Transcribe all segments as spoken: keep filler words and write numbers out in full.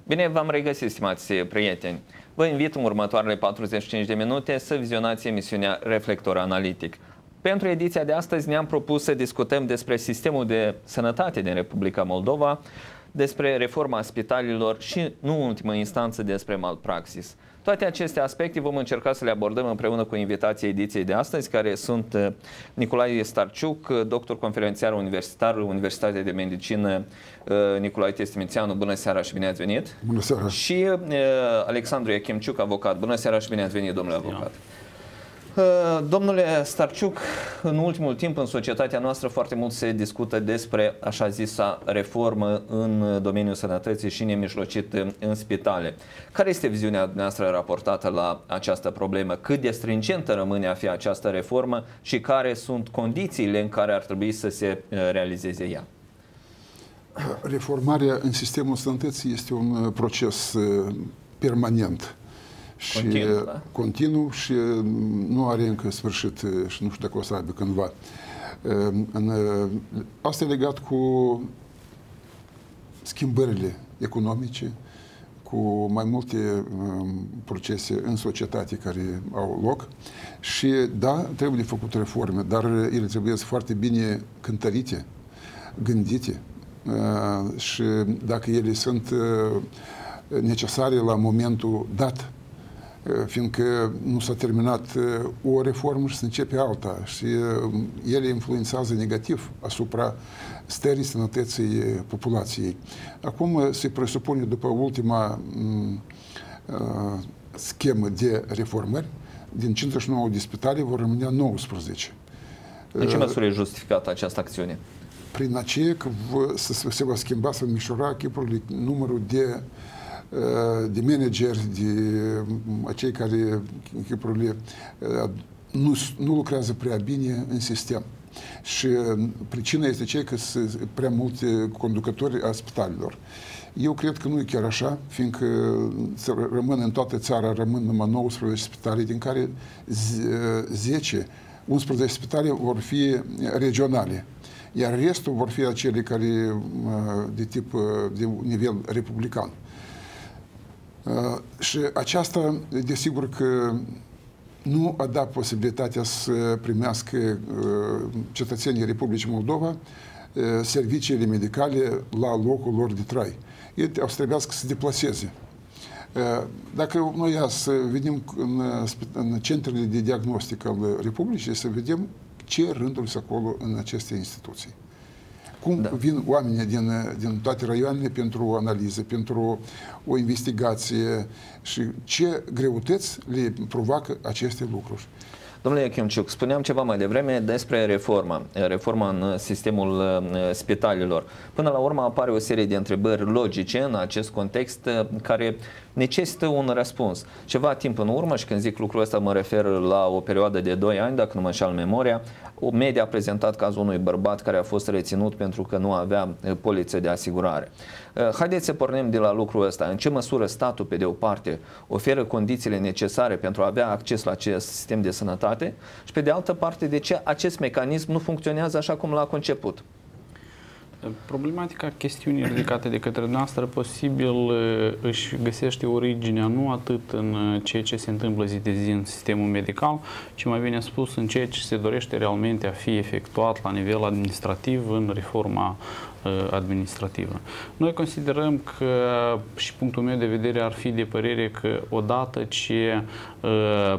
Bine v-am regăsit, stimați prieteni! Vă invit în următoarele patruzeci și cinci de minute să vizionați emisiunea Reflector Analitic. Pentru ediția de astăzi ne-am propus să discutăm despre sistemul de sănătate din Republica Moldova, despre reforma spitalelor și, nu în ultimă instanță, despre malpraxis. Toate aceste aspecte vom încerca să le abordăm împreună cu invitații ediției de astăzi, care sunt Nicolae Starciuc, doctor conferențiar universitar, Universitatea de Medicină Nicolae Testimițeanu. Bună seara și bine ați venit! Bună seara! Și Alexandru Iachimciuc, avocat. Bună seara și bine ați venit, domnule avocat! Domnule Starciuc, în ultimul timp în societatea noastră foarte mult se discută despre așa zisa reformă în domeniul sănătății și nemijlocit în spitale. Care este viziunea dumneavoastră raportată la această problemă? Cât de stringentă rămâne a fi această reformă și care sunt condițiile în care ar trebui să se realizeze ea? Reformarea în sistemul sănătății este un proces permanent. Și continuu, da? continuu și nu are încă sfârșit și nu știu dacă o să aibă cândva. Asta e legat cu schimbările economice, cu mai multe procese în societate care au loc și da, trebuie de făcut reforme, dar ele trebuie să foarte bine cântărite, gândite și dacă ele sunt necesare la momentul dat, fiindcă nu s-a terminat o reformă și se începe alta și ele influențează negativ asupra stării sănătății populației. Acum se presupune, după ultima uh, schemă de reformări, din cincizeci și nouă de spitale vor rămâne nouăsprezece. În ce măsură e justificată această acțiune? Prin aceea că se va schimba, se va mișura chipurile, numărul de de manageri, de acei care nu, nu lucrează prea bine în sistem. Și pricina este cea că sunt prea multe conducători a spitalelor. Eu cred că nu e chiar așa, fiindcă rămân în toată țara, rămân numai nouăsprezece spitale, din care zece, unsprezece spitale vor fi regionale, iar restul vor fi acele care de tip, de nivel republican. Uh, și aceasta, desigur că nu a dat posibilitatea să primească uh, cetățenii Republicii Moldova uh, serviciile medicale la locul lor de trai. Ei au să trebuiască să se deplaseze. Uh, dacă noi să vedem în, în centrele de diagnostic al Republicii, să vedem ce rânduri sunt acolo în aceste instituții. Cum da. vin oamenii din, din toate raioanele pentru o analiză, pentru o investigație și ce greutăți le provoacă aceste lucruri. Domnule Iachimciuc, spuneam ceva mai devreme despre reforma, reforma în sistemul spitalelor. Până la urmă apare o serie de întrebări logice în acest context care necesită un răspuns. Ceva timp în urmă, și când zic lucrul ăsta mă refer la o perioadă de doi ani, dacă nu mă înșel memoria, o media a prezentat cazul unui bărbat care a fost reținut pentru că nu avea poliță de asigurare. Haideți să pornim de la lucrul ăsta. În ce măsură statul, pe de o parte, oferă condițiile necesare pentru a avea acces la acest sistem de sănătate și, pe de altă parte, de ce acest mecanism nu funcționează așa cum l-a conceput? Problematica chestiunii ridicate de către noastră posibil își găsește originea nu atât în ceea ce se întâmplă zi de zi în sistemul medical, ci mai bine spus în ceea ce se dorește realmente a fi efectuat la nivel administrativ în reforma administrativă. Noi considerăm că, și punctul meu de vedere ar fi de părere că odată ce uh,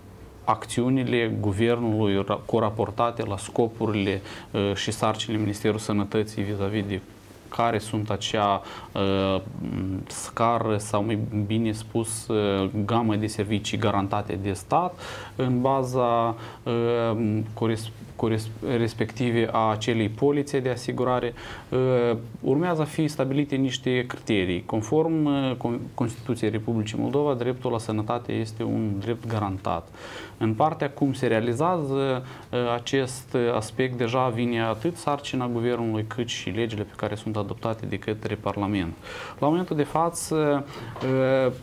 acțiunile guvernului coraportate la scopurile uh, și sarcinile Ministerului Sănătății vis-a-vis de care sunt acea uh, scară sau, mai bine spus, uh, gamă de servicii garantate de stat în baza uh, respective a acelei polițe de asigurare, uh, urmează a fi stabilite niște criterii. Conform uh, Constituției Republicii Moldova, dreptul la sănătate este un drept garantat. În partea cum se realizează uh, acest aspect, deja vine atât sarcina guvernului, cât și legile pe care sunt adoptate de către Parlament. La momentul de față,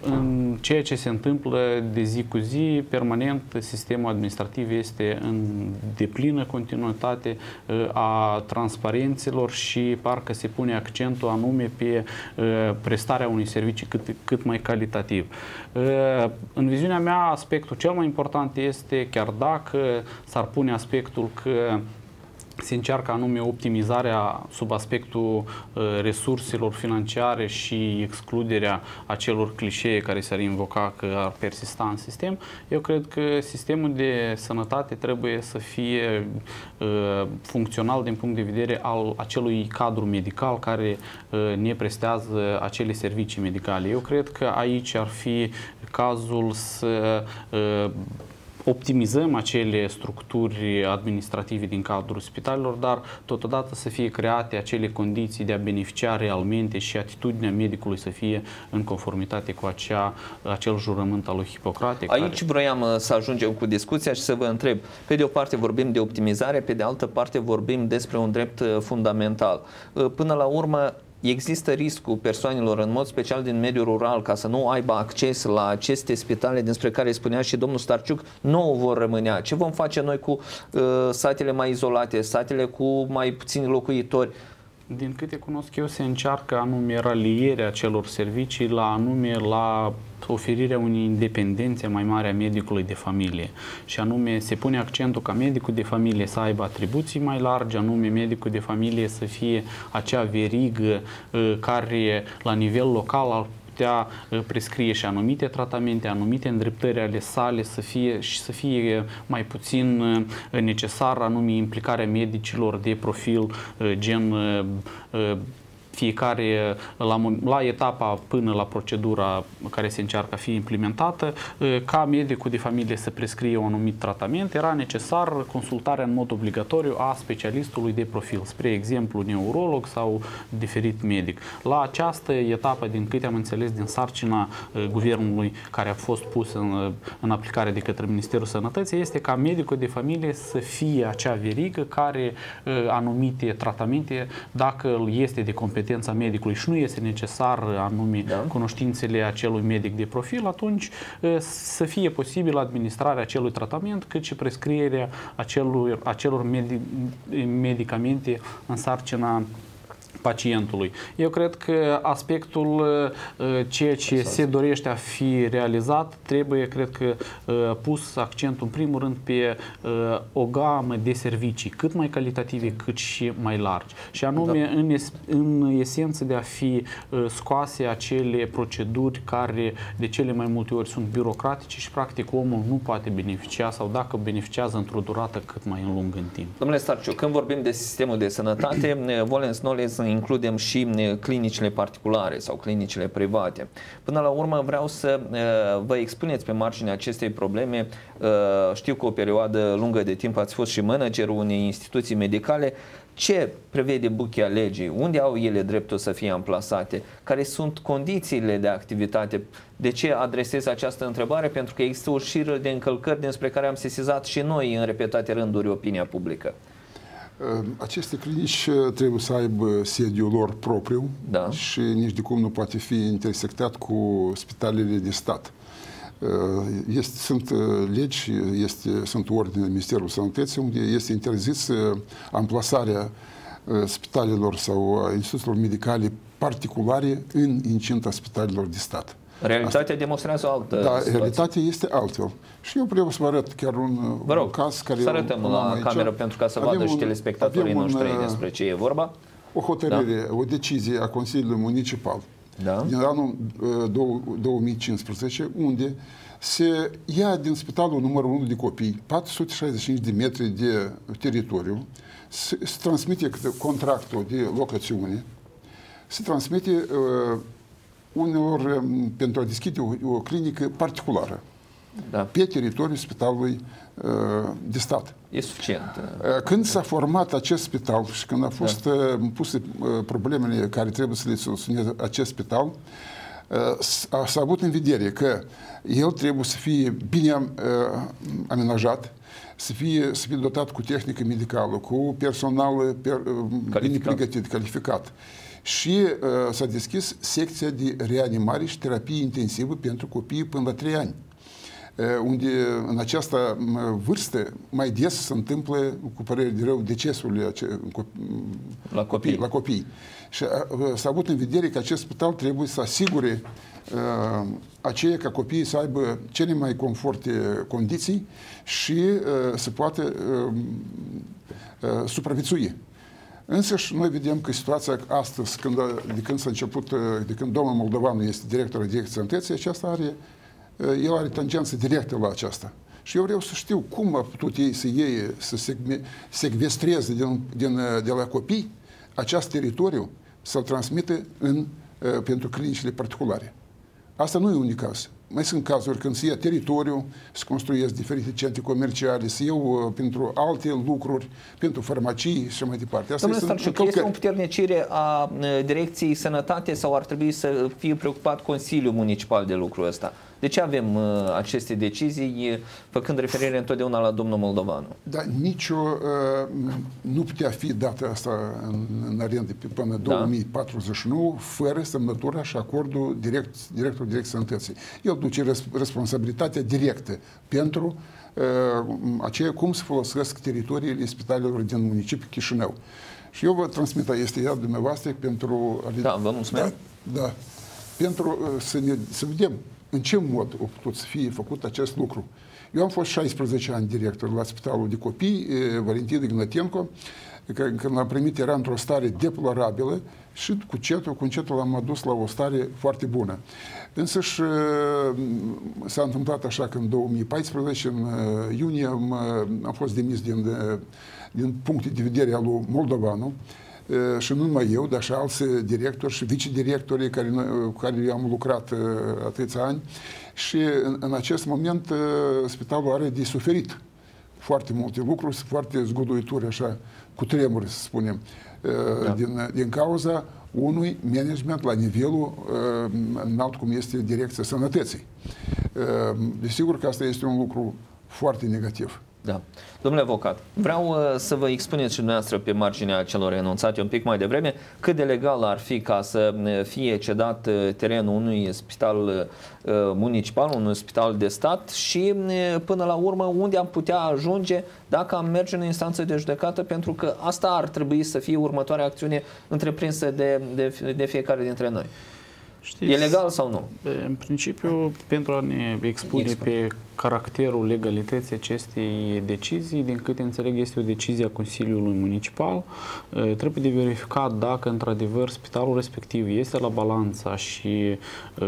în ceea ce se întâmplă de zi cu zi, permanent, sistemul administrativ este în deplină continuitate a transparențelor și parcă se pune accentul anume pe prestarea unui serviciu cât, cât mai calitativ. În viziunea mea, aspectul cel mai important este, chiar dacă s-ar pune aspectul că se încearcă anume optimizarea sub aspectul uh, resurselor financiare și excluderea acelor clișee care s-ar invoca că ar persista în sistem, eu cred că sistemul de sănătate trebuie să fie uh, funcțional din punct de vedere al acelui cadru medical care uh, ne prestează acele servicii medicale. Eu cred că aici ar fi cazul să uh, optimizăm acele structuri administrative din cadrul spitalelor, dar totodată să fie create acele condiții de a beneficia realmente și atitudinea medicului să fie în conformitate cu acea, acel jurământ al lui Hipocrate. Aici care... vroiam să ajungem cu discuția și să vă întreb. Pe de o parte vorbim de optimizare, pe de altă parte vorbim despre un drept fundamental. Până la urmă, există riscul persoanelor, în mod special din mediul rural, ca să nu aibă acces la aceste spitale despre care spunea și domnul Starciuc, nu vor rămânea. Ce vom face noi cu uh, satele mai izolate, satele cu mai puțini locuitori? Din câte cunosc eu, se încearcă anume ralierea celor servicii la anume la oferirea unei independențe mai mare a medicului de familie. Și anume se pune accentul ca medicul de familie să aibă atribuții mai largi, anume medicul de familie să fie acea verigă uh, care la nivel local ar putea prescrie și anumite tratamente, anumite îndreptări ale sale să fie și să fie mai puțin necesar anume implicarea medicilor de profil gen fiecare la, la etapa până la procedura care se încearcă a fi implementată, ca medicul de familie să prescrie un anumit tratament, era necesar consultarea în mod obligatoriu a specialistului de profil, spre exemplu neurolog sau diferit medic. La această etapă, din câte am înțeles din sarcina guvernului care a fost pusă în, în aplicare de către Ministerul Sănătății, este ca medicul de familie să fie acea verigă care anumite tratamente, dacă este de competență medicului și nu este necesar anume da. cunoștințele acelui medic de profil, atunci să fie posibil administrarea acelui tratament, cât și prescrierea acelor, acelor medi, medicamente în sarcina pacientului. Eu cred că aspectul ceea ce se dorește a fi realizat trebuie, cred că, pus accentul în primul rând pe o gamă de servicii cât mai calitative, cât și mai largi. Și anume da. în, es în esență de a fi scoase acele proceduri care de cele mai multe ori sunt birocratice și practic omul nu poate beneficia sau dacă beneficiază într-o durată cât mai lungă în timp. Domnule Starciuc, când vorbim de sistemul de sănătate, volens nolens includem și clinicile particulare sau clinicile private. Până la urmă vreau să vă expuneți pe marginea acestei probleme. Știu că o perioadă lungă de timp ați fost și managerul unei instituții medicale. Ce prevede buchea legii? Unde au ele dreptul să fie amplasate? Care sunt condițiile de activitate? De ce adresez această întrebare? Pentru că există o șiră de încălcări despre care am sesizat și noi în repetate rânduri opinia publică. Aceste clinici trebuie să aibă sediul lor propriu da. și nici de cum nu poate fi intersectat cu spitalele de stat. Este, sunt legi, este, sunt ordine Ministerului Sănătății unde este interzis amplasarea spitalelor sau instituțiilor medicale particulare în incinta spitalelor de stat. Realitatea Asta, demonstrează o altă Da, situație. realitatea este altfel. Și eu vreau să vă arăt chiar un, vă rog, un caz care... să arătăm la aici. cameră pentru ca să avem vadă un, și telespectatorii noștri un, despre ce e vorba. O hotărâre, da? o decizie a Consiliului Municipal da? din anul două mii cincisprezece, unde se ia din spitalul numărul unu de copii patru sute șaizeci și cinci de metri de teritoriu, se, se transmite contractul de locațiune, se transmite uh, unor um, pentru a deschide o, o clinică particulară da. pe teritoriul spitalului uh, de stat. E suficient. Uh, când s-a format acest spital și când au fost da. uh, puse uh, problemele care trebuie să le soluționeze acest spital, s-a avut în vedere că el trebuie să fie bine uh, amenajat, să fie, să fie dotat cu tehnică medicală, cu personal per, bine pregătit, calificat. Și uh, s-a deschis secția de reanimare și terapie intensivă pentru copii până la trei ani. Unde în această vârstă mai des se întâmplă, cu părere de rău, decesul la copii. La copii. Și s-a avut în vedere că acest spital trebuie să asigure uh, aceea ca copiii să aibă cele mai conforte condiții și uh, să poată uh, uh, supraviețui. Însă și noi vedem că situația astăzi, când, de când s-a început, de când domnul Moldovanu este directorul Direcției Sănătății, aceasta are el are tangență directă la aceasta. Și eu vreau să știu cum a putut ei să iei, să secvestreze din, din, de la copii acest teritoriu, să-l transmite în, pentru clinicile particulare. Asta nu e un caz. Mai sunt cazuri când se ia teritoriu, se construiesc diferite centre comerciale, se iau pentru alte lucruri, pentru farmacii și mai departe. Asta Domnule Starciuc, este o împuternicire a Direcției Sănătate sau ar trebui să fie preocupat Consiliul Municipal de lucrul ăsta? De ce avem uh, aceste decizii, făcând referire întotdeauna la domnul Moldovanu? Da, nicio, uh, nu putea fi dată asta în, în arendă până da. două mii patruzeci și nouă, fără semnătura și acordul direct, directorului Direcției Sănătății. El duce responsabilitatea directă pentru uh, aceea cum se folosesc teritoriile spitalelor din municipiul Chișinău. Și eu vă transmit, este ea dumneavoastră pentru... Da, vă mulțumesc. Da, da, pentru uh, să, ne, să vedem în ce mod a putut să fie făcut acest lucru. Eu am fost șaisprezece ani director la Spitalul de Copii, Valentin Ignatenko, când l-am primit era într-o stare deplorabilă și cu cetul, cu încetul l-am adus la o stare foarte bună. Însă și s-a întâmplat așa că în două mii paisprezece, în iunie, am, am fost demis din, din punctul de vedere al lui Moldovanu, și nu numai eu, dar și alți directori și vicedirectorii care, cu care eu am lucrat atâția ani. Și în, în acest moment spitalul are de suferit foarte multe lucruri, foarte zguduituri, așa, cu tremuri, să spunem, da. din, din cauza unui management la nivelul înalt, cum este Direcția Sănătății. Desigur că asta este un lucru foarte negativ. Da. Domnule avocat, vreau uh, să vă expuneți și dumneavoastră pe marginea celor enunțate un pic mai devreme, cât de legal ar fi ca să fie cedat uh, terenul unui spital uh, municipal, unui spital de stat și uh, până la urmă unde am putea ajunge dacă am merge în instanță de judecată, pentru că asta ar trebui să fie următoarea acțiune întreprinsă de, de, de fiecare dintre noi. Știți, e legal sau nu? În principiu, pentru a ne expune Expun. pe caracterul legalității acestei decizii, din câte înțeleg, este o decizie a Consiliului Municipal. Trebuie de verificat dacă, într-adevăr, spitalul respectiv este la balanța și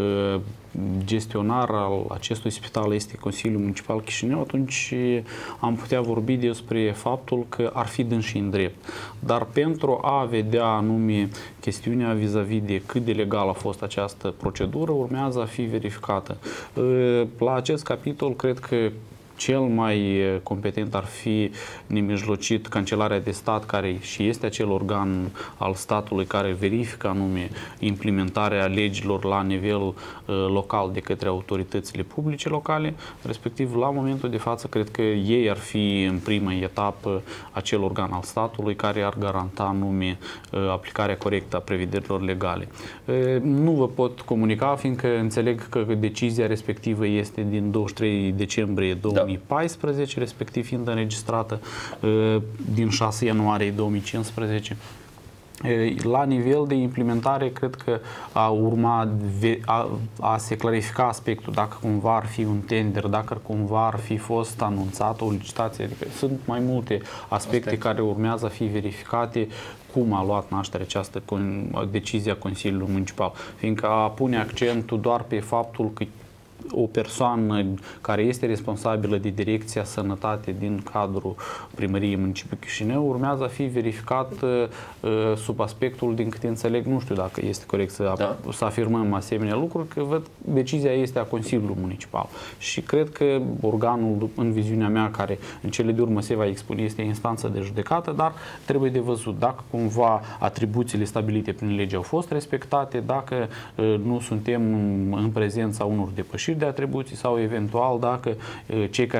gestionar al acestui spital este Consiliul Municipal Chișinău, atunci am putea vorbi despre faptul că ar fi dânsi în drept. Dar pentru a vedea anume chestiunea vis-a-vis de cât de legal a fost această procedură, urmează a fi verificată. La acest capitol, cred că cel mai competent ar fi nemijlocit Cancelarea de Stat, care și este acel organ al statului care verifică anume implementarea legilor la nivel uh, local de către autoritățile publice locale, respectiv la momentul de față cred că ei ar fi în prima etapă acel organ al statului care ar garanta anume uh, aplicarea corectă a prevederilor legale. Uh, nu vă pot comunica, fiindcă înțeleg că decizia respectivă este din douăzeci și trei decembrie două mii paisprezece, respectiv fiind înregistrată din șase ianuarie două mii cincisprezece. La nivel de implementare, cred că a urma a, a se clarifica aspectul dacă cumva ar fi un tender, dacă cumva ar fi fost anunțată o licitație. Adică sunt mai multe aspecte Aspect. care urmează a fi verificate cum a luat naștere această decizie a Consiliului Municipal. Fiindcă a pune accentul doar pe faptul că o persoană care este responsabilă de Direcția Sănătate din cadrul Primăriei Municipiului Chișinău urmează a fi verificat uh, sub aspectul, din câte înțeleg, nu știu dacă este corect să, da. să afirmăm asemenea lucruri, că văd decizia este a Consiliului Municipal. Și cred că organul, în viziunea mea, care în cele de urmă se va expune, este instanța de judecată, dar trebuie de văzut dacă cumva atribuțiile stabilite prin lege au fost respectate, dacă uh, nu suntem în prezența unor depășiri de atribuții sau eventual dacă cei care au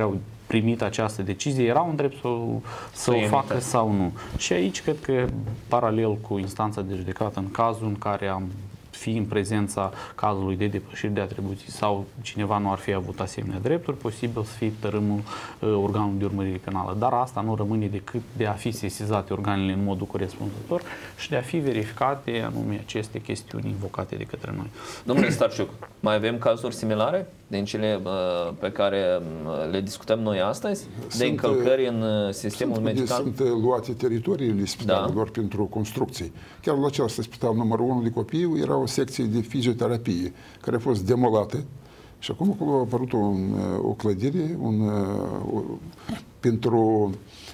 primit această decizie, erau în drept să, să o facă sau nu. Și aici cred că, paralel cu instanța de judecată, în cazul în care am fi în prezența cazului de depășiri de atribuții sau cineva nu ar fi avut asemenea drepturi, posibil să fie tărâmul uh, organului de urmărire penală. Dar asta nu rămâne decât de a fi sesizate organele în modul corespunzător și de a fi verificate anume aceste chestiuni invocate de către noi. Domnule Starciuc, mai avem cazuri similare din cele uh, pe care uh, le discutăm noi astăzi, sunt, de încălcări în uh, sistemul sunt, medical? Sunt luate teritoriile spitalelor, da, pentru construcții. Chiar la acesta spital numărul unu de Copiii era o secție de fizioterapie care a fost demolată și acum acolo a apărut un, o clădire un, o, pentru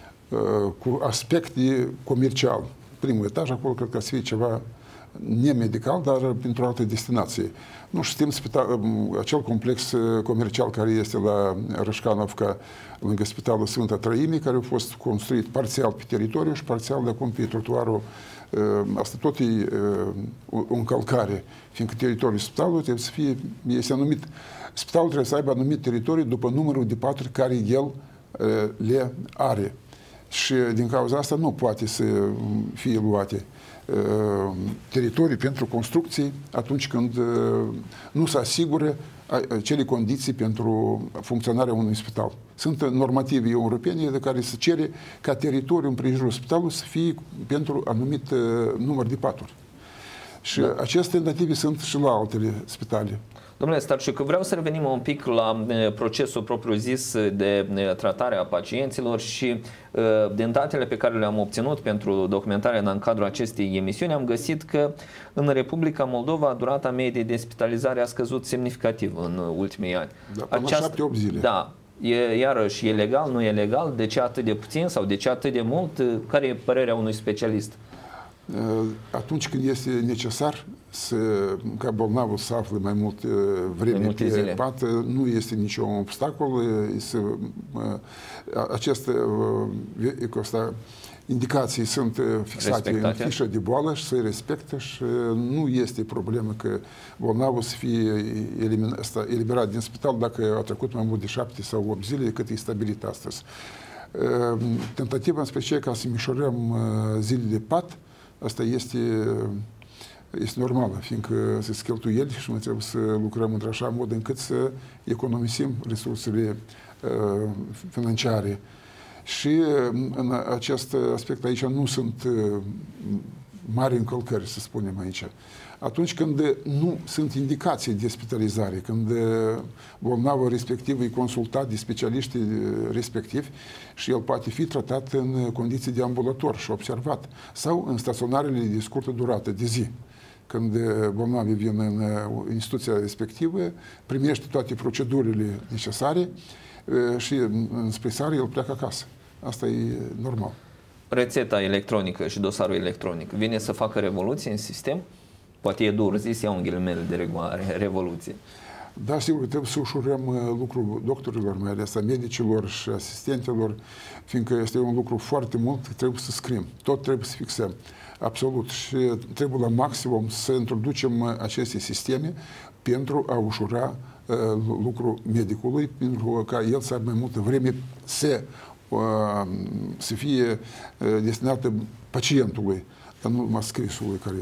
cu aspect comercial. Primul etaj, acolo cred că să fie ceva nemedical, dar pentru altă destinație. Nu știm spital, acel complex comercial care este la Rășcanovca, lângă Spitalul Sfânta Trăimii, care a fost construit parțial pe teritoriu și parțial de acum pe trotuarul. Asta tot e o încălcare, fiindcă teritoriul spitalului trebuie să fie, este anumit, spitalul trebuie să aibă anumit teritoriu după numărul de paturi care el le are. Și din cauza asta nu poate să fie luate teritorii pentru construcții atunci când nu se asigură cele condiții pentru funcționarea unui spital. Sunt normative europene de care se cere ca teritoriul împrejurul spitalului să fie pentru anumit număr de paturi. Și da, aceste tentative sunt și la altele spitale. Domnule Starciuc, vreau să revenim un pic la procesul propriu-zis de tratare a pacienților și din datele pe care le-am obținut pentru documentarea în cadrul acestei emisiuni, am găsit că în Republica Moldova durata medie de spitalizare a scăzut semnificativ în ultimii ani. Da, până Aceast... șapte opt zile. Da. E, iarăși, e legal, nu e legal? De ce atât de puțin sau de ce atât de mult? Care e părerea unui specialist? Atunci când este necesar să, ca bolnavul să afle mai mult vreme pe zile. pat, nu este niciun obstacol. Să, aceste asta, indicații sunt fixate respectate în fișă de boală și se respectă și nu este problemă că bolnavul să fie eliberat din spital dacă a trecut mai mult de șapte sau opt zile decât e stabilit astăzi. Tentativa în special ca să mișorăm zilele de pat, asta este, este normală, fiindcă se cheltuieli și noi trebuie să lucrăm într-așa mod încât să economisim resursele uh, financiare. Și în acest aspect aici nu sunt uh, mari încălcări, să spunem aici. Atunci când nu sunt indicații de spitalizare, când bolnavul respectiv e consultat de specialiștii respectivi și el poate fi tratat în condiții de ambulator și observat, sau în staționarele de scurtă durată, de zi. Când bolnavii vin în instituția respectivă, primește toate procedurile necesare și înspre seară el pleacă acasă. Asta e normal. Rețeta electronică și dosarul electronic vine să facă revoluție în sistem? Poate e dur zis, iau în ghilimele de regoare, revoluție. Da, sigur, trebuie să ușurăm lucrul doctorilor, mai ales a medicilor și asistentelor, fiindcă este un lucru foarte mult, trebuie să scriem, tot trebuie să fixăm, absolut. Și trebuie la maximum să introducem aceste sisteme pentru a ușura uh, lucrul medicului, pentru ca el să aibă mai multă vreme să, uh, să fie uh, destinată pacientului, dar nu numai scrisului, care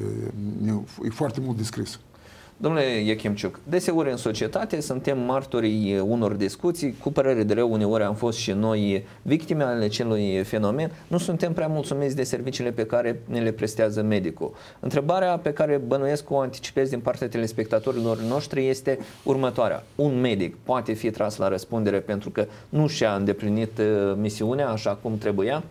e foarte mult descris. Domnule Iechimciuc, deseori în societate suntem martorii unor discuții, cu părere de rău uneori am fost și noi victime ale acelui fenomen, nu suntem prea mulțumiți de serviciile pe care ne le prestează medicul. Întrebarea pe care bănuiesc că o anticipez din partea telespectatorilor noștri este următoarea. Un medic poate fi tras la răspundere pentru că nu și-a îndeplinit misiunea așa cum trebuia?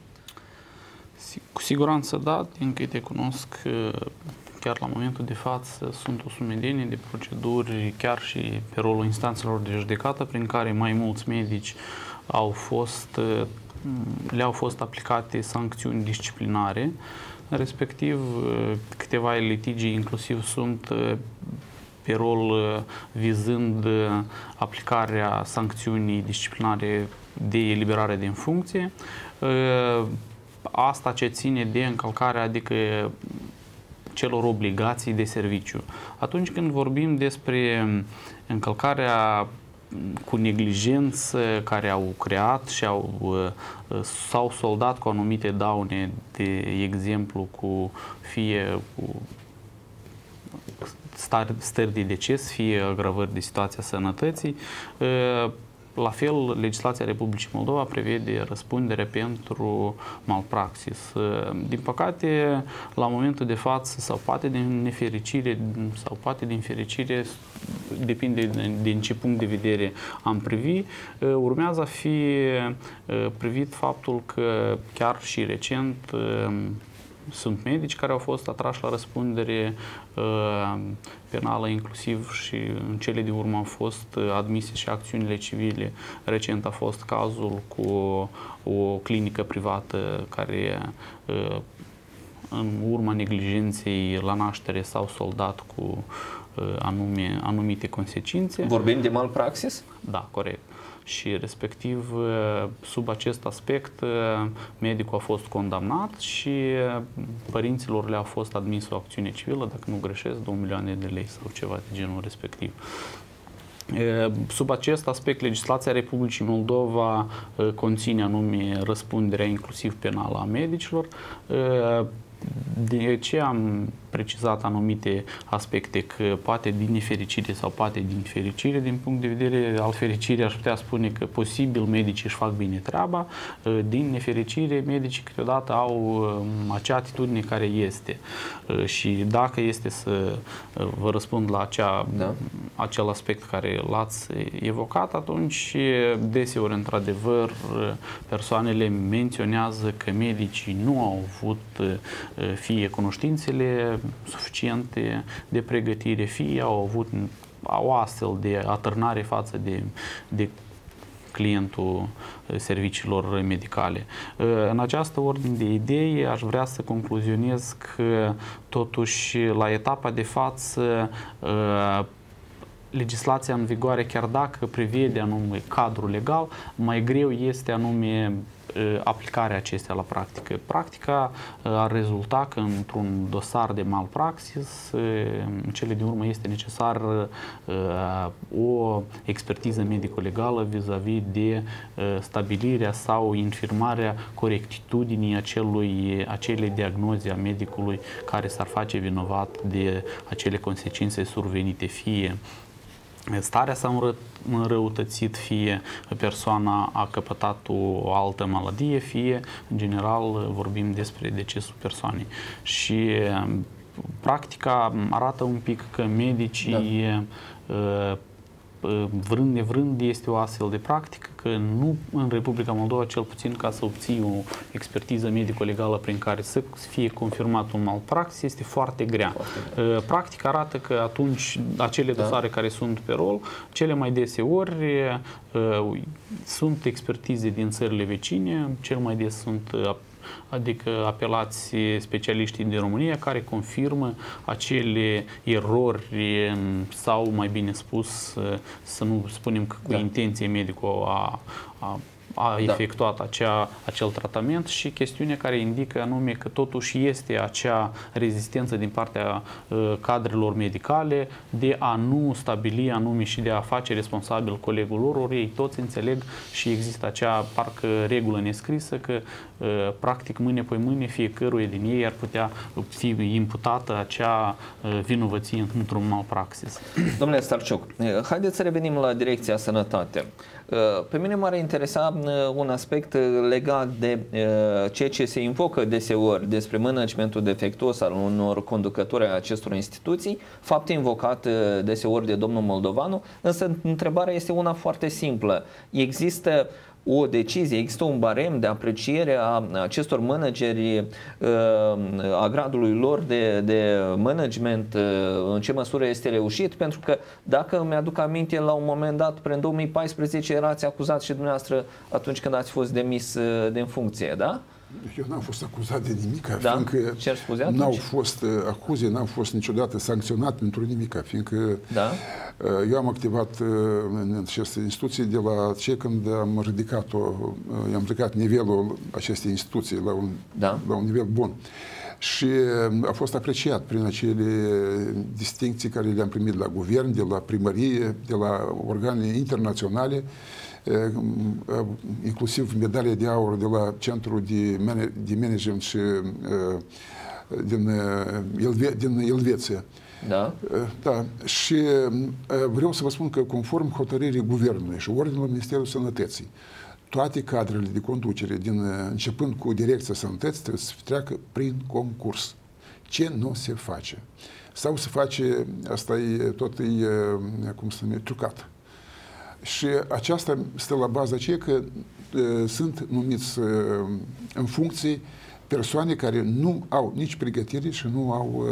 Cu siguranță da, din câte cunosc, chiar la momentul de față sunt o sumedenie de proceduri, chiar și pe rolul instanțelor de judecată, prin care mai mulți medici au fost, le-au fost aplicate sancțiuni disciplinare, respectiv câteva litigii inclusiv sunt pe rol vizând aplicarea sancțiunii disciplinare de eliberare din funcție. Asta ce ține de încălcarea, adică celor obligații de serviciu. Atunci când vorbim despre încălcarea cu neglijență, care au creat și au, s-au soldat cu anumite daune, de exemplu, cu fie cu stări de deces, fie agravări de situația sănătății. La fel, legislația Republicii Moldova prevede răspundere pentru malpraxis. Din păcate, la momentul de față, sau poate din nefericire, sau poate din fericire, depinde din ce punct de vedere am privi, urmează a fi privit faptul că chiar și recent sunt medici care au fost atrași la răspundere uh, penală, inclusiv și în cele din urmă au fost admise și acțiunile civile. Recent a fost cazul cu o clinică privată care uh, în urma neglijenței la naștere s-au soldat cu uh, anume, anumite consecințe. Vorbim de malpraxis? Da, corect. Și respectiv, sub acest aspect, medicul a fost condamnat și părinților le-a fost admis o acțiune civilă, dacă nu greșesc, două milioane de lei sau ceva de genul respectiv. Sub acest aspect, legislația Republicii Moldova conține anume răspunderea inclusiv penală a medicilor. De ce am precizat anumite aspecte, că poate din nefericire sau poate din fericire, din punct de vedere al fericirii aș putea spune că posibil medicii își fac bine treaba, din nefericire medicii câteodată au acea atitudine care este. Și dacă este să vă răspund la acea, da. acel aspect care l-ați evocat, atunci deseori, într-adevăr, persoanele menționează că medicii nu au avut fie cunoștințele suficiente de pregătire, fie au avut o astfel de atârnare față de, de clientul serviciilor medicale. În această ordine de idei aș vrea să concluzionez că totuși la etapa de față legislația în vigoare, chiar dacă prevede anume cadrul legal, mai greu este anume aplicarea acestea la practică. Practica ar rezulta că într-un dosar de malpraxis, în cele din urmă este necesar o expertiză medico-legală vis-a-vis de stabilirea sau infirmarea corectitudinii acelui, acelei diagnoze a medicului care s-ar face vinovat de acele consecințe survenite, fie starea s-a înrăutățit, fie persoana a căpătat o altă maladie, fie, în general, vorbim despre decesul persoanei. Și practica arată un pic că medicii, da. vrând nevrând, este o astfel de practică, că nu în Republica Moldova, cel puțin ca să obții o expertiză medico-legală prin care să fie confirmat un malpraxis, este foarte grea. Foarte grea. Practica arată că atunci acele dosare, da. care sunt pe rol, cele mai deseori uh, sunt expertize din țările vecine, cel mai des sunt uh, adică apelați specialiștii din România care confirmă acele erori sau, mai bine spus, să nu spunem că cu da. intenție medicul a, a, a da. efectuat acea, acel tratament, și chestiunea care indică anume că totuși este acea rezistență din partea uh, cadrelor medicale de a nu stabili anume și de a face responsabil colegul lor, ori ei toți înțeleg și există acea parcă regulă nescrisă că uh, practic mâine pe mâine fiecăruia din ei ar putea fi imputată acea uh, vinovăție într-un malpraxis. Domnule Starciuc, haideți să revenim la Direcția Sănătate. Pe mine m-ar interesa un aspect legat de ceea ce se invocă deseori despre managementul defectuos al unor conducători ai acestor instituții, fapt invocat deseori de domnul Moldovanu, însă întrebarea este una foarte simplă. Există o decizie, există un barem de apreciere a acestor manageri, a gradului lor de, de management, în ce măsură este reușit? Pentru că, dacă îmi aduc aminte, la un moment dat, prin două mii paisprezece, erați acuzat și dumneavoastră atunci când ați fost demis din funcție, da? Eu n-am fost acuzat de nimic, da? fiindcă Ce scuze atunci? n-au fost acuze, n-am fost niciodată sancționat pentru nimic, fiindcă da? eu am activat în aceste instituții de la ce când am ridicat-o, am ridicat nivelul acestei instituții la un, da? la un nivel bun. și a fost apreciat prin acele distincții care le-am primit la guvern, de la primărie, de la organele internaționale, inclusiv medalia de aur de la Centrul de, Man- de Management și din, Elve- din Elveția. Da? Da. Și vreau să vă spun că conform hotărârii Guvernului și ordinului Ministerului Sănătății, toate cadrele de conducere, din, începând cu Direcția Sănătății, trebuie să treacă prin concurs. Ce nu se face? Sau se face, asta e tot, e, cum să numim, trucat. Și aceasta stă la baza aceea că e, sunt numiți e, în funcții persoane care nu au nici pregătire și nu au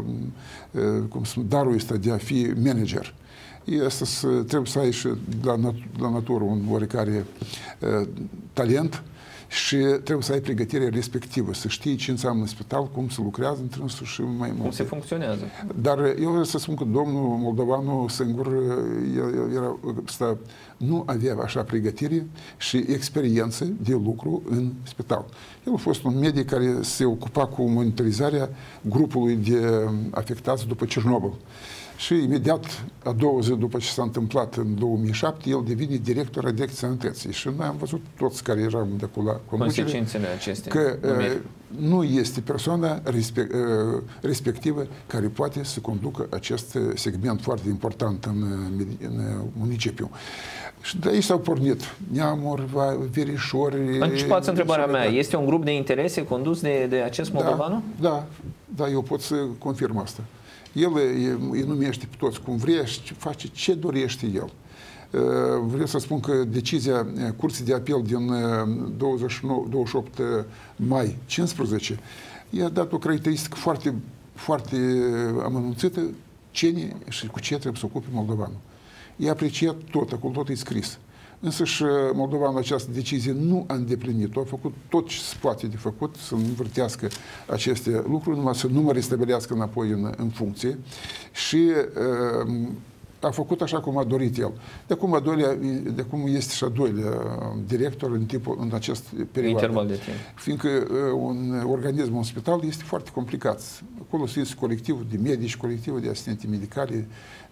e, e, cum să spun, darul ăsta de a fi manager. Asta trebuie să ai și la, nat- la natură un oarecare uh, talent și trebuie să ai pregătirea respectivă, să știi ce înseamnă spital, cum se lucrează într-unsul și mai mult. Cum se funcționează. Dar eu vreau să spun că domnul Moldovanu singur el, era, sta, nu avea așa pregătire și experiență de lucru în spital. El a fost un medic care se ocupa cu monitorizarea grupului de afectați după Cernobâl. Și imediat, a doua zi după ce s-a întâmplat în două mii șapte, el devine director a Direcției Sănătății. Și noi am văzut toți care eram de acolo la conducere, consecințele acestea. că uh, nu este persoana respect, uh, respectivă care poate să conducă acest segment foarte important în, în municipiu. Și de aici s-au pornit neamuri, verișori... Anticipați întrebarea mea. Este un grup de interese condus de, de acest Moldovanu? Da, da, da, eu pot să confirm asta. El îi numește pe toți cum vrea și face ce dorește el. Vreau să spun că decizia Curții de Apel din douăzeci și nouă, douăzeci și opt mai cincisprezece i-a dat o caracteristică foarte, foarte amănunțită cine și cu ce trebuie să ocupe Moldovanul. I-a apreciat tot, acolo tot e scris. Însă și Moldovanul această decizie nu a îndeplinit-o, a făcut tot ce se poate de făcut să învârtească aceste lucruri, numai să nu mă restabilească înapoi în, în funcție și uh, a făcut așa cum a dorit el. De acum, a doilea, de acum este și a doilea director în, tipul, în acest perioadă. Interval de timp. Fiindcă uh, un organism, un spital, este foarte complicat. Acolo este colectivul de medici, colectivul de asistente medicale,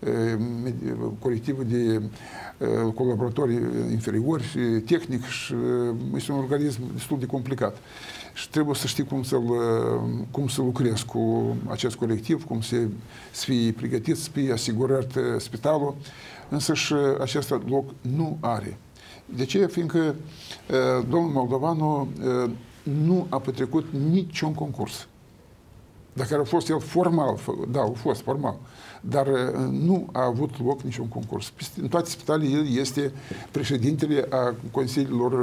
colectivul de colaboratori inferiori și tehnic și este un organism destul de complicat. Și trebuie să știi cum să, cum să lucrezi cu acest colectiv, cum să, să fie pregătit, să fie asigurat spitalul, însă și acest loc nu are. De ce? Fiindcă domnul Moldovanu nu a petrecut niciun concurs. Dacă a fost el formal, da, a fost formal, dar nu a avut loc niciun concurs. În toate spitalele el este președintele a consiliilor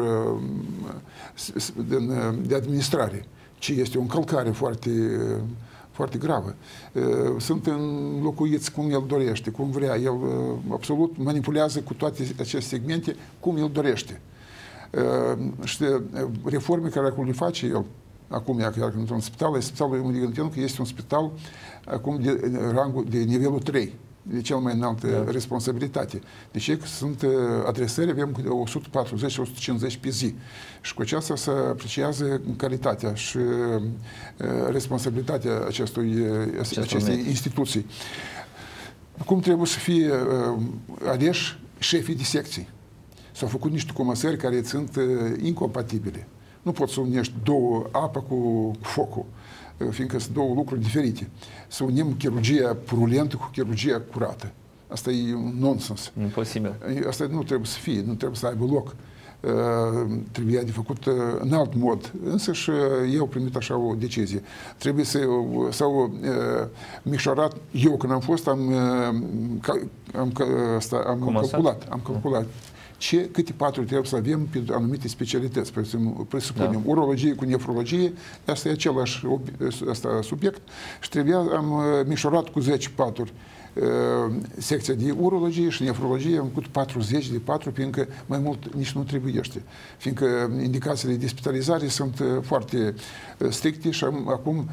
de administrare, ce este o încălcare foarte, foarte gravă. Sunt înlocuiți cum el dorește, cum vrea. El absolut manipulează cu toate aceste segmente cum el dorește. Și reforme care acolo le face el, acum, iar într-un spital, spitalul Unigântencu este un spital acum de rangul de nivelul trei, de cel mai înaltă da. responsabilitate. Deci sunt adresări, avem o sută patruzeci - o sută cincizeci pe zi. Și cu aceasta se apreciază calitatea și responsabilitatea acestui, acestei instituții. Cum trebuie să fie aleși șefii de secții? S-au făcut niște comasări care sunt incompatibile. Nu poți să unești două apă cu, cu focul, fiindcă sunt două lucruri diferite. Să unim chirurgia purulentă cu chirurgia curată. Asta e un nonsens. Imposibil. Asta nu trebuie să fie, nu trebuie să aibă loc. Uh, trebuia de făcut uh, în alt mod. Însă și uh, eu am primit așa o decizie. Trebuie să uh, s-au uh, micșorat. Eu când am fost, am, uh, am, asta, am calculat. Am calculat. Ce, câte paturi trebuie să avem pentru anumite specialități. Presupunem da. urologie cu nefrologie, asta e același asta, subiect și trebuia, am mișorat cu zece paturi secția de urologie și nefrologie, am făcut patruzeci de patru, fiindcă mai mult nici nu trebuiește. Fiindcă indicațiile de spitalizare sunt foarte stricte și acum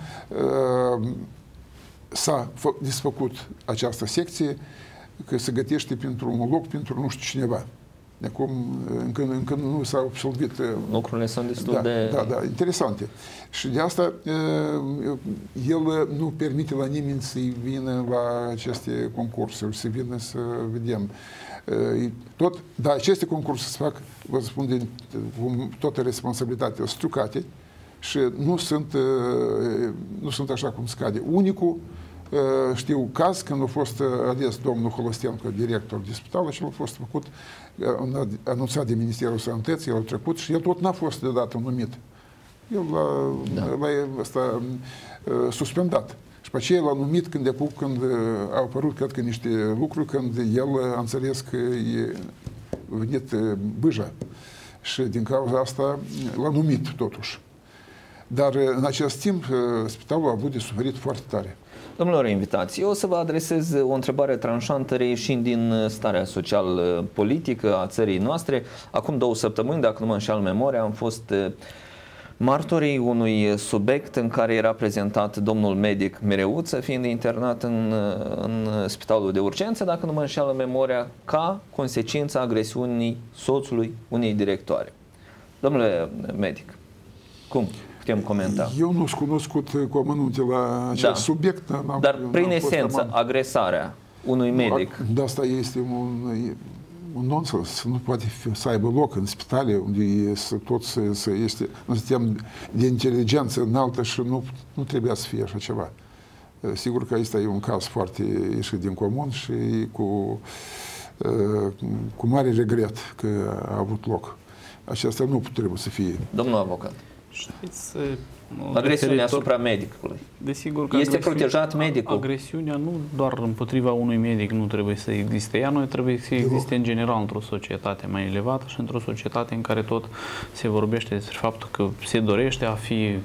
s-a desfăcut această secție că se gătește pentru un loc, pentru nu știu cineva. de acum încă, încă nu s-au absolvit. Lucrurile sunt destul da, de... Da, da, interesante. Și de asta el nu permite la nimeni să vină la aceste concursuri, să vină să vedem. Tot, da, aceste concursuri se fac, vă spun, din, cu toată responsabilitatea, strucate și nu sunt, nu sunt așa cum scade. Unicul, știu caz când a fost ales domnul Holostenco, director de spital, și el a fost făcut, anunțat de Ministerul Sănătății, el a trecut și el tot n-a fost deodată numit. El l-a, da. l-a suspendat. Și pe aceea l-a numit când, de când au apărut, cred că, niște lucruri, când el a înțeles că e venit bâja. Și din cauza asta l-a numit totuși. Dar în acest timp spitalul a avut de suferit foarte tare. Domnilor invitați, eu o să vă adresez o întrebare tranșantă reieșind din starea social-politică a țării noastre. Acum două săptămâni, dacă nu mă înșeal memoria, am fost martorii unui subiect în care era prezentat domnul medic Mereuță, fiind internat în, în spitalul de urgență, dacă nu mă înșeală memoria, ca consecința agresiunii soțului unei directoare. Domnule medic, cum putem comenta? Eu nu sunt cunoscut cu amănunte la acest da. subiect. Dar prin esență, agresarea unui medic. De asta este un, un nonsens. Nu poate fi, să aibă loc în spitale unde să, tot să, să este un sistem de inteligență înaltă și nu, nu trebuia să fie așa ceva. Sigur că asta e un caz foarte ieșit din comun și cu, cu mare regret că a avut loc. Aceasta nu trebuie să fie. Domnul avocat. Știți, agresiunea asupra medicului. Desigur că este protejat medicul. Agresiunea nu doar împotriva unui medic nu trebuie să existe. Ea nu trebuie să existe în general într-o societate mai elevată și într-o societate în care tot se vorbește despre faptul că se dorește a fi e,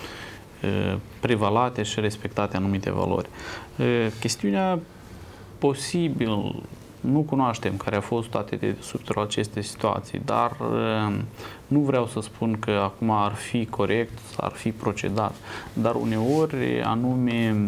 prevalate și respectate anumite valori. E, chestiunea posibil nu cunoaștem care a fost toate de subtul aceste situații, dar nu vreau să spun că acum ar fi corect, ar fi procedat, dar uneori anume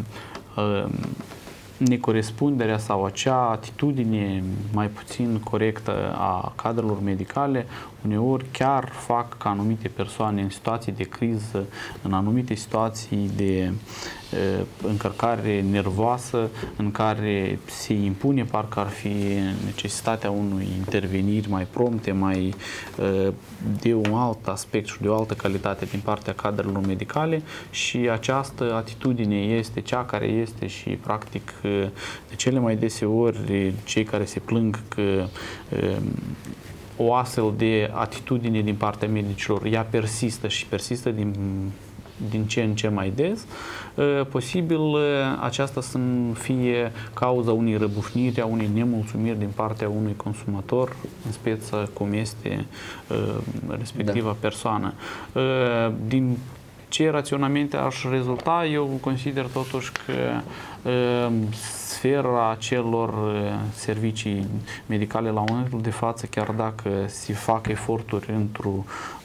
necorespunderea sau acea atitudine mai puțin corectă a cadrelor medicale uneori chiar fac ca anumite persoane în situații de criză, în anumite situații de uh, încărcare nervoasă, în care se impune parcă ar fi necesitatea unui interveniri mai prompte, mai uh, de un alt aspect și de o altă calitate din partea cadrelor medicale, și această atitudine este cea care este și practic de cele mai deseori cei care se plâng că uh, o astfel de atitudine din partea medicilor, ea persistă și persistă din, din ce în ce mai des, posibil aceasta să fie cauza unei răbufniri, a unei nemulțumiri din partea unui consumator, în speță cum este respectiva da. persoană. Din ce raționamente aș rezulta, eu consider totuși că sfera celor servicii medicale la momentul de față, chiar dacă se fac eforturi într-o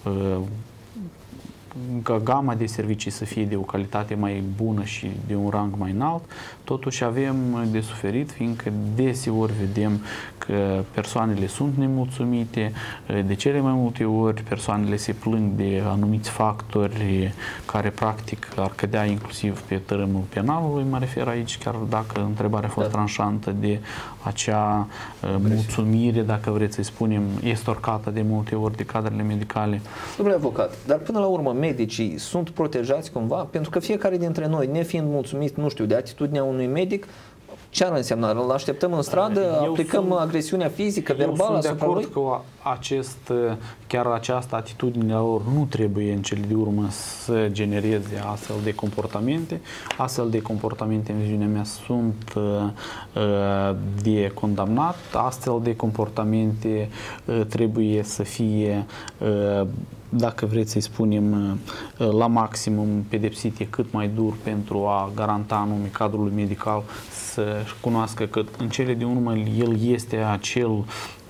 ca gama de servicii să fie de o calitate mai bună și de un rang mai înalt, totuși avem de suferit, fiindcă deseori vedem că persoanele sunt nemulțumite, de cele mai multe ori persoanele se plâng de anumiți factori care practic ar cădea inclusiv pe tărâmul penalului. Mă refer aici, chiar dacă întrebarea a fost da. tranșantă, de acea mulțumire, dacă vreți să-i spunem, estorcată de multe ori de cadrele medicale. Domnule avocat, dar până la urmă medicii sunt protejați cumva? Pentru că fiecare dintre noi, nefiind mulțumiți, nu știu, de atitudinea unui medic, ce ar însemna? Îl așteptăm în stradă, eu aplicăm sunt, agresiunea fizică, verbală asupra lui? Eu sunt de acord că acest, chiar această atitudine a lor nu trebuie în cele de urmă să genereze astfel de comportamente. Astfel de comportamente, în viziunea mea, sunt uh, de condamnat. Astfel de comportamente uh, trebuie să fie uh, dacă vreți să-i spunem, la maximum pedepsite cât mai dur pentru a garanta anume cadrul medical să cunoască că în cele din urmă el este acel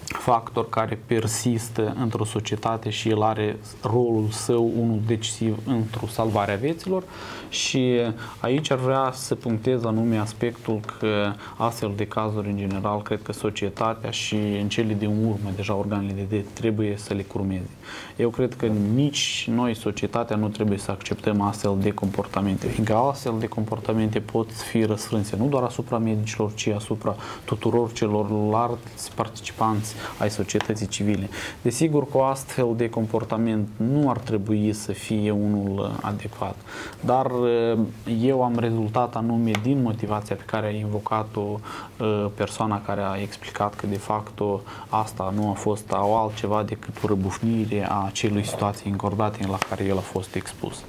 factor care persistă într-o societate și el are rolul său unul decisiv într-o salvarea vieților și aici ar vrea să punctez anume aspectul că astfel de cazuri în general cred că societatea și în cele din urmă deja organele de drept trebuie să le curmeze. Eu cred că nici noi, societatea, nu trebuie să acceptăm astfel de comportamente, fiindcă astfel de comportamente pot fi răsfrânse nu doar asupra medicilor, ci asupra tuturor celorlalți participanți ai societății civile. Desigur că o astfel de comportament nu ar trebui să fie unul adecvat, dar eu am rezultat anume din motivația pe care a invocat-o persoana care a explicat că de fapt asta nu a fost o altceva decât o răbufnire a acelui situații încordate la care el a fost expus.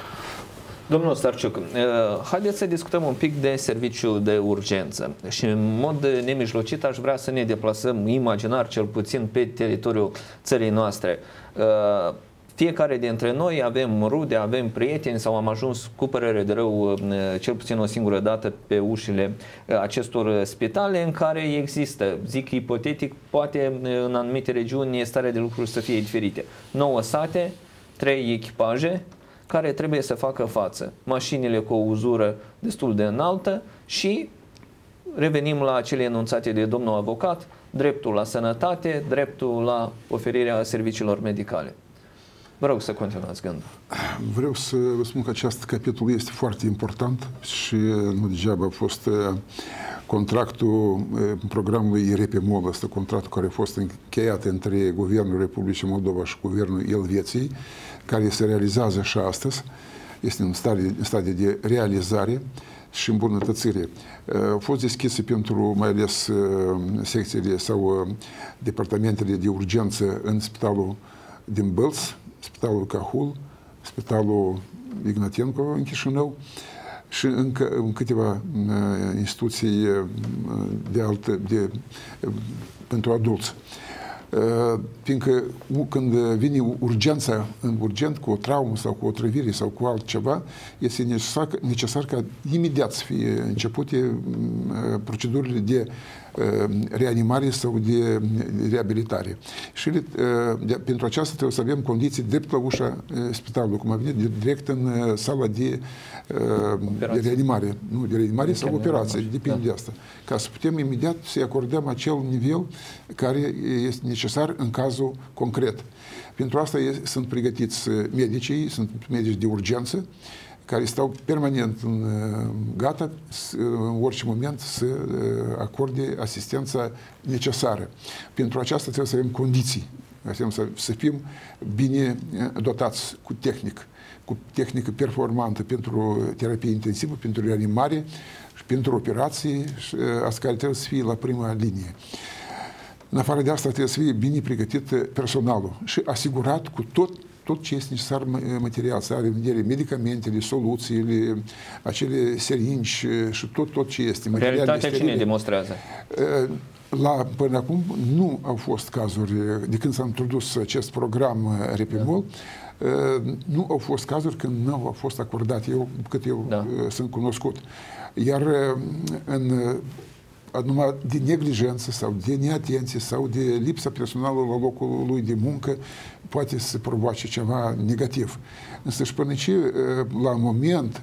Domnul Ostarciuc, haideți să discutăm un pic de serviciul de urgență și în mod nemijlocit aș vrea să ne deplasăm imaginar cel puțin pe teritoriul țării noastre. Fiecare dintre noi avem rude, avem prieteni sau am ajuns cu părere de rău cel puțin o singură dată pe ușile acestor spitale în care există, zic ipotetic, poate în anumite regiuni starea de lucruri să fie diferite. nouă sate, trei echipaje care trebuie să facă față. Mașinile cu o uzură destul de înaltă și revenim la cele enunțate de domnul avocat, dreptul la sănătate, dreptul la oferirea serviciilor medicale. Vă rog să continuați gândul. Vreau să vă spun că acest capitol este foarte important și nu degeaba a fost contractul programului REPEMOL, ăsta contractul care a fost încheiat între Guvernul Republicii Moldova și Guvernul Elveției, care se realizează și astăzi, este în stadie, în stadie de realizare și îmbunătățire. Au fost deschise pentru mai ales secțiile sau departamentele de urgență în spitalul din Bălț, Spitalul Cahul, Spitalul Ignatenco în Chișinău și încă în câteva instituții de alte, de, pentru adulți. Fiindcă când vine urgența în urgent cu o traumă sau cu o trăvire sau cu altceva, este necesar, necesar ca imediat să fie începute procedurile de reanimare sau de reabilitare. Și de, pentru aceasta trebuie să avem condiții drept la ușa spitalului, cum a venit, direct în sala de, de reanimare, nu de reanimare de sau operație, depinde da. de asta, ca să putem imediat să-i acordăm acel nivel care este necesar în cazul concret. Pentru asta sunt pregătiți medicii, sunt medici de urgență, care stau permanent în, gata în orice moment să acorde asistența necesară. Pentru aceasta trebuie să avem condiții, trebuie să, să fim bine dotați cu tehnic, cu tehnică performantă pentru terapie intensivă, pentru reanimare și pentru operații, și asta care trebuie să fie la prima linie. În afară de asta trebuie să fie bine pregătit personalul și asigurat cu tot tot ce este necesar material, să are în vedere medicamentele, soluțiile, acele seringi și tot, tot ce este. Realitatea cine demonstrează? La, până acum nu au fost cazuri, de când s-a introdus acest program REPEMOL, da. nu au fost cazuri când nu au fost acordate, eu, cât eu da. sunt cunoscut. Iar în numai de neglijență sau de neatenție sau de lipsa personalului la locul lui de muncă poate să provoace ceva negativ. Însă și până ce, la moment,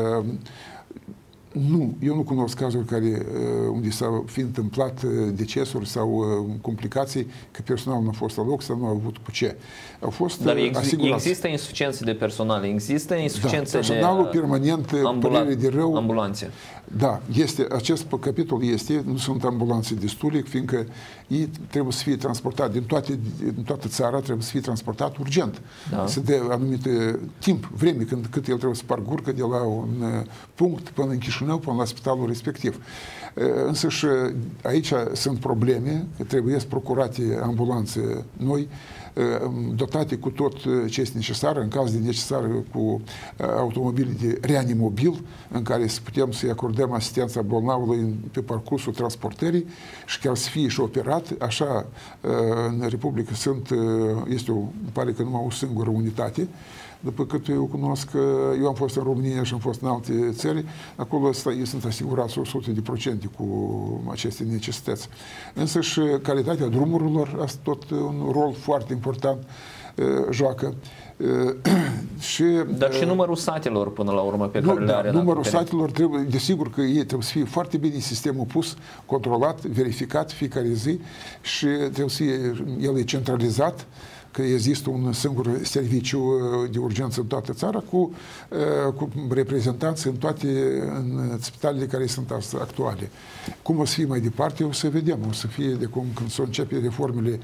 nu, eu nu cunosc cazuri care, unde s-au fi întâmplat decesuri sau complicații, că personalul nu a fost la loc sau nu a avut cu ce. Au fost Dar ex asigurați. Există insuficiențe de personal, există insuficiențe da, personalul de permanent, ambula de rău. Ambulanțe. Da, este, acest capitol este, nu sunt ambulanțe destule, fiindcă ei trebuie să fie transportat din, toate, din toată țara, trebuie să fie transportat urgent. Da. Să dea anumite timp, vreme, când, cât el trebuie să parcurgă de la un punct până în Chișinău, până la spitalul respectiv. Însă și aici sunt probleme, că trebuie să procurate ambulanțe noi, dotate cu tot ce este necesar, în caz de necesar cu automobile de reanimobil, în care să putem să-i acordăm asistența bolnavului pe parcursul transportării și chiar să fie și operat. Așa, în Republică sunt, este o, pare că numai o singură unitate după cât eu cunosc, eu am fost în România și am fost în alte țări, acolo ei sunt asigurați o sută la sută cu aceste necesități. Însă și calitatea drumurilor, asta tot un rol foarte important joacă. Și, dar și numărul satelor până la urmă pe nu, care le are. Numărul satelor trebuie, desigur că ei trebuie să fie foarte bine sistemul pus, controlat, verificat fiecare zi și trebuie să fie, el e centralizat, că există un singur serviciu de urgență în toată țara cu, cu reprezentanți în toate în spitalele care sunt actuale. Cum o să fie mai departe, o să vedem. O să fie de cum când se începe reformele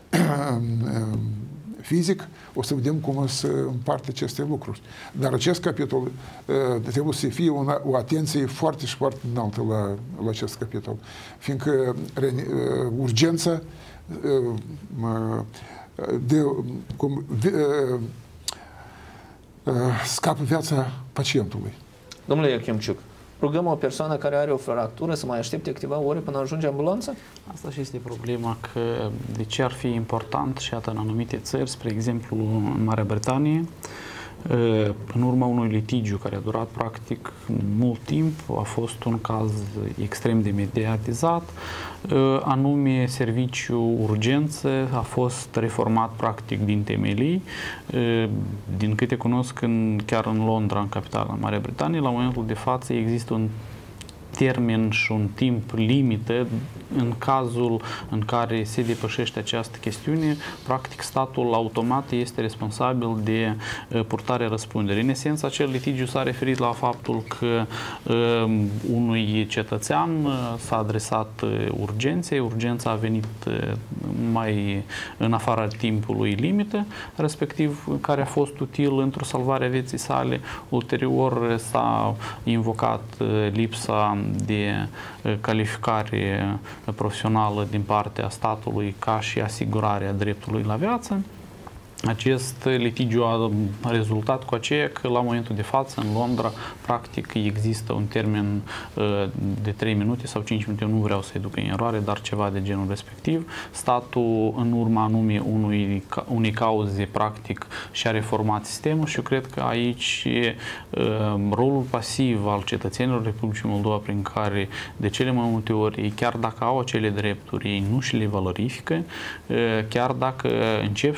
fizic, o să vedem cum o să împarte aceste lucruri. Dar acest capitol uh, trebuie să fie una, o atenție foarte și foarte înaltă la, la acest capitol. Fiindcă uh, urgența uh, de, cum, uh, uh, scapă viața pacientului. Domnule Iachimciuc, rugăm o persoană care are o fractură să mai aștepte câteva ore până ajunge ambulanța? Asta și este problema, că de ce ar fi important și atât în anumite țări, spre exemplu în Marea Britanie, în urma unui litigiu care a durat practic mult timp, a fost un caz extrem de mediatizat, anume serviciul urgență a fost reformat practic din temelii. Din câte cunosc, în, chiar în Londra, în capitala Marii Britanii, la momentul de față există un termen și un timp limită în cazul în care se depășește această chestiune, practic statul automat este responsabil de uh, purtarea răspunderii. În esență, acel litigiu s-a referit la faptul că uh, unui cetățean uh, s-a adresat uh, urgenței, urgența a venit uh, mai în afara timpului limită, respectiv care a fost util într-o salvare a vieții sale. Ulterior s-a invocat uh, lipsa de calificare profesională din partea statului ca și asigurarea dreptului la viață. Acest litigiu a rezultat cu aceea că la momentul de față în Londra practic există un termen de trei minute sau cinci minute, eu nu vreau să-i duc în eroare, dar ceva de genul respectiv. Statul în urma anume unui, unei cauze practic și-a reformat sistemul și eu cred că aici rolul pasiv al cetățenilor Republicii Moldova, prin care de cele mai multe ori, chiar dacă au acele drepturi, ei nu și le valorifică, chiar dacă încep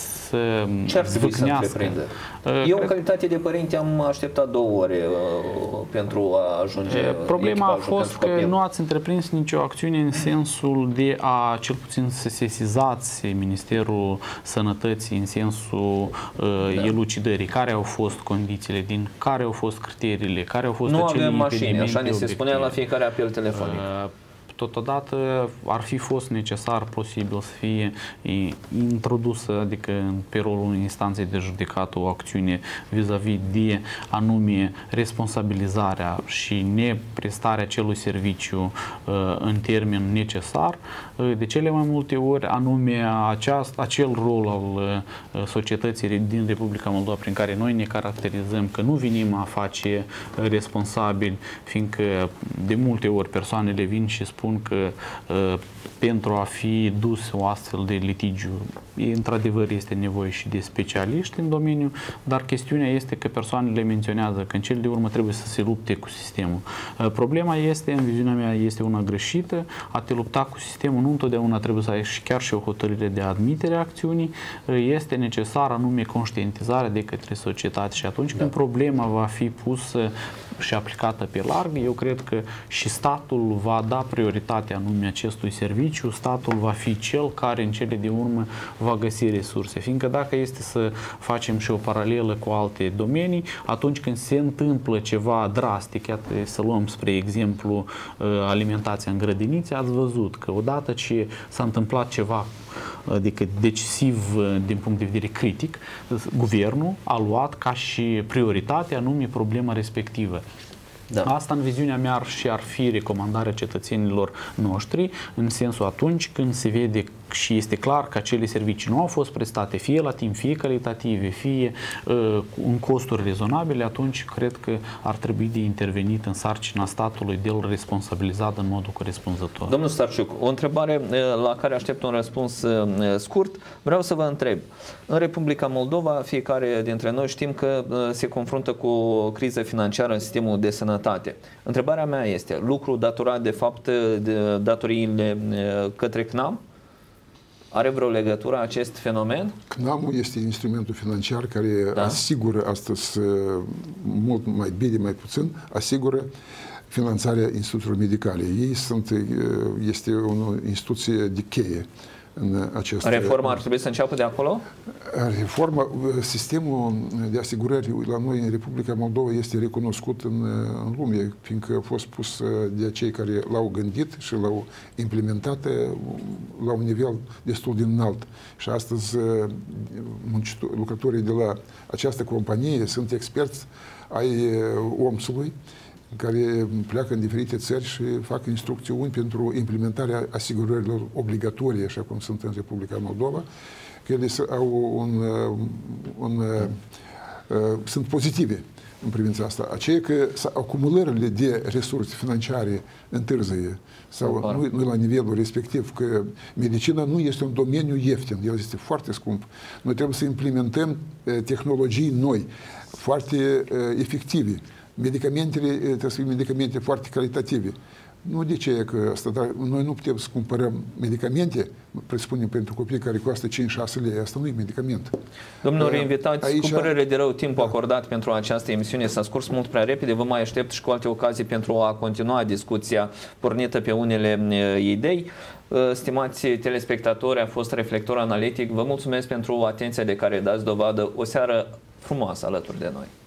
ce ar trebui să întreprindă? Eu, în calitate de părinte, am așteptat două ore uh, pentru a ajunge. Problema a fost că nu ați întreprins nicio acțiune în sensul de a, cel puțin, să sesizați Ministerul Sănătății în sensul uh, da. elucidării. Care au fost condițiile, din care au fost criteriile, care au fost nu acele avem mașini, așa ne se obiective. spunea la fiecare apel telefonic. Uh, Totodată ar fi fost necesar posibil să fie introdusă, adică pe rolul instanței de judecată, o acțiune vis-a-vis de anume responsabilizarea și neprestarea acelui serviciu uh, în termen necesar. Uh, de cele mai multe ori anume aceast, acel rol al uh, societății din Republica Moldova, prin care noi ne caracterizăm că nu venim a face responsabili, fiindcă de multe ori persoanele vin și spun că uh, pentru a fi dus o astfel de litigiu, într-adevăr este nevoie și de specialiști în domeniu, dar chestiunea este că persoanele menționează că în cel de urmă trebuie să se lupte cu sistemul. Uh, problema este, în viziunea mea, este una greșită. A te lupta cu sistemul nu întotdeauna trebuie să ai și chiar și o hotărâre de admitere a acțiunii. Uh, este necesar anume conștientizarea de către societate și atunci da. când problema va fi pusă și aplicată pe larg, eu cred că și statul va da prioritate anume acestui serviciu, statul va fi cel care în cele de urmă va găsi resurse. Fiindcă dacă este să facem și o paralelă cu alte domenii, atunci când se întâmplă ceva drastic, iată, să luăm spre exemplu alimentația în grădinițe, ați văzut că odată ce s-a întâmplat ceva adică decisiv din punct de vedere critic, guvernul a luat ca și prioritate anume problema respectivă. Da. Asta în viziunea mea ar și ar fi recomandarea cetățenilor noștri, în sensul atunci când se vede și este clar că acele servicii nu au fost prestate fie la timp, fie calitative, fie uh, în costuri rezonabile, atunci cred că ar trebui de intervenit în sarcina statului de a-l responsabiliza în modul corespunzător. Domnul Starciuc, o întrebare la care aștept un răspuns scurt. Vreau să vă întreb. În Republica Moldova, fiecare dintre noi știm că se confruntă cu o criză financiară în sistemul de sănătate. Întrebarea mea este, lucru datorat de fapt de datoriile către C N A M? Are vreo legătură acest fenomen? C N A M-ul este instrumentul financiar care da? asigură astăzi, mult mai bine, mai puțin, asigură finanțarea instituțiilor medicale. Ei sunt, este o instituție de cheie în acest... Reforma ar trebui să înceapă de acolo? Reforma, sistemul de asigurări la noi în Republica Moldova este recunoscut în, în lume, fiindcă a fost pus de cei care l-au gândit și l-au implementat la un nivel destul de înalt. Și astăzi lucrătorii de la această companie sunt experți ai O M S-ului, care pleacă în diferite țări și fac instrucțiuni pentru implementarea asigurărilor obligatorii, așa cum sunt în Republica Moldova, că ele au un, un, uh, sunt pozitive în privința asta. Aceea că acumulările de resurse financiare întârzie sau nu, nu la nivelul respectiv, că medicina nu este un domeniu ieftin, el este foarte scump. Noi trebuie să implementăm uh, tehnologii noi, foarte uh, efective. Medicamentele trebuie să fie medicamente foarte calitative. Nu de ce că asta, dar noi nu putem să cumpărăm medicamente, presupunem pentru copii care costă cinci șase lei. Asta nu e medicament. Domnilor invitați, aici, cu părere de rău, timpul da. acordat pentru această emisiune s-a scurs mult prea repede. Vă mai aștept și cu alte ocazii pentru a continua discuția pornită pe unele idei. Stimați telespectatori, a fost Reflector Analitic. Vă mulțumesc pentru atenția de care dați dovadă. O seară frumoasă alături de noi.